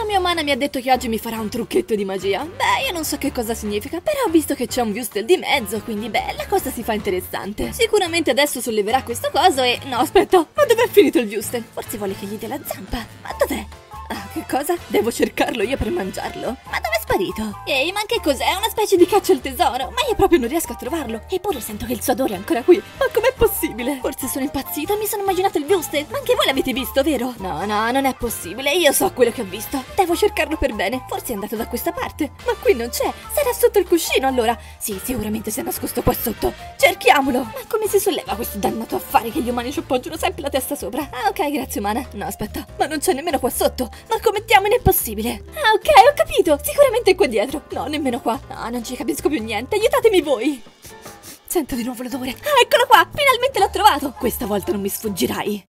mia umana mi ha detto che oggi mi farà un trucchetto di magia. Beh, io non so che cosa significa, però ho visto che c'è un Wustel di mezzo, quindi beh, la cosa si fa interessante. Sicuramente adesso solleverà questo coso e... No, aspetta, ma dov'è finito il Wustel? Forse vuole che gli dia la zampa. Ma dov'è? Ah, che cosa? Devo cercarlo io per mangiarlo? Ma dov'è sparito? Ehi, ma che cos'è? Una specie di caccia al tesoro? Ma io proprio non riesco a trovarlo. Eppure sento che il suo odore è ancora qui. Ma com'è possibile? Forse sono impazzita, mi sono immaginato il Wustel. Ma anche voi l'avete visto, vero? No, non è possibile. Io so quello che ho visto. Devo cercarlo per bene. Forse è andato da questa parte. Ma qui non c'è. Sarà sotto il cuscino, allora. Sì, sicuramente si è nascosto qua sotto. Cerchiamolo. Ma come si solleva questo dannato affare che gli umani ci appoggiano sempre la testa sopra? Ah, ok, grazie, umana. No, aspetta. Ma non c'è nemmeno qua sotto. Ma come diamine è possibile? Ah, ok, ho capito. Sicuramente è qua dietro. No, nemmeno qua. No, non ci capisco più niente. Aiutatemi voi. Sento di nuovo l'odore. Ah, eccolo qua. Finalmente l'ho trovato. Questa volta non mi sfuggirai.